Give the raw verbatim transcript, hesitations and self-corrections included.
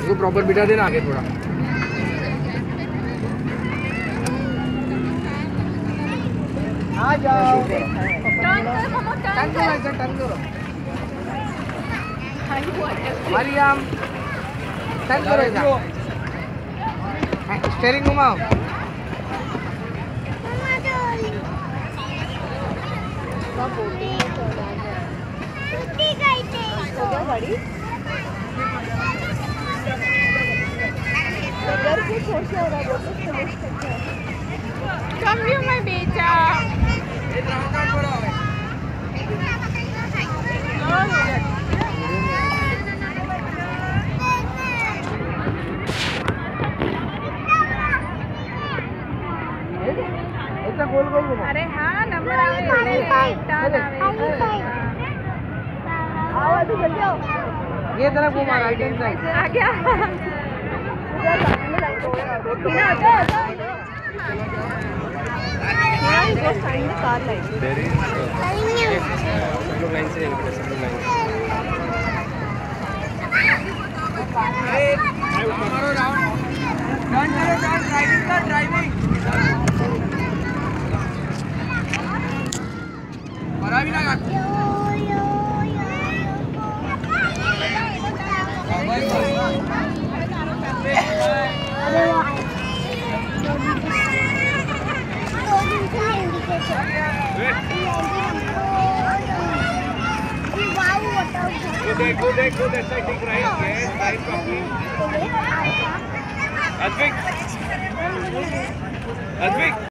इसको प्रॉपर बिठा देना आगे थोड़ा। आ जाओ। टर्न करो, टर्न करो, टर्न करो। मरियम, टर्न करो इधर। स्टीयरिंग घुमाओ। गाड़ी Come here, my beta. ऐसा गोल गोल घुमाओ। अरे हाँ, नंबर आवे ये तरफ घुमा, राइट हैंड साइड आ गया। कार लाइन से ड्राइविंग का ड्राइविंग बड़ा भी लगा। Go there, go there, go that side, take right, yes, right properly. Advik. Advik.